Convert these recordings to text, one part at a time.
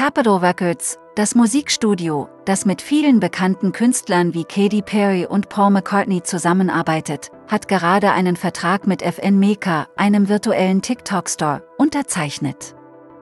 Capitol Records, das Musikstudio, das mit vielen bekannten Künstlern wie Katy Perry und Paul McCartney zusammenarbeitet, hat gerade einen Vertrag mit FN Meka, einem virtuellen TikTok-Store, unterzeichnet.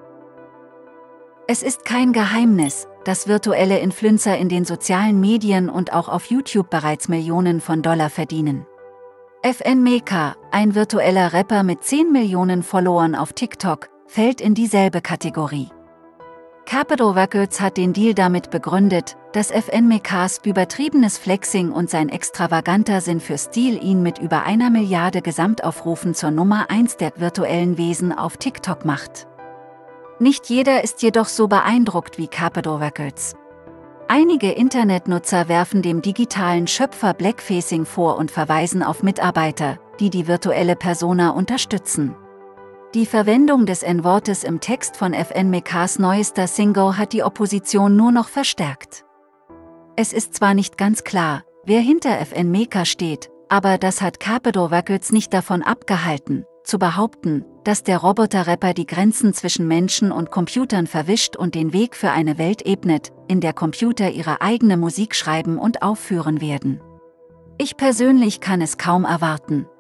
Es ist kein Geheimnis, dass virtuelle Influencer in den sozialen Medien und auch auf YouTube bereits Millionen von Dollar verdienen. FN Meka, ein virtueller Rapper mit 10 Millionen Followern auf TikTok, fällt in dieselbe Kategorie. Capitol Records hat den Deal damit begründet, dass FN Mekas übertriebenes Flexing und sein extravaganter Sinn für Stil ihn mit über 1 Milliarde Gesamtaufrufen zur Nummer 1 der virtuellen Wesen auf TikTok macht. Nicht jeder ist jedoch so beeindruckt wie Capitol Records. Einige Internetnutzer werfen dem digitalen Schöpfer Blackfacing vor und verweisen auf Mitarbeiter, die die virtuelle Persona unterstützen. Die Verwendung des N-Wortes im Text von FN Mekas neuester Single hat die Opposition nur noch verstärkt. Es ist zwar nicht ganz klar, wer hinter FN Meka steht, aber das hat Capitol Records nicht davon abgehalten, zu behaupten, dass der Roboter-Rapper die Grenzen zwischen Menschen und Computern verwischt und den Weg für eine Welt ebnet, in der Computer ihre eigene Musik schreiben und aufführen werden. Ich persönlich kann es kaum erwarten,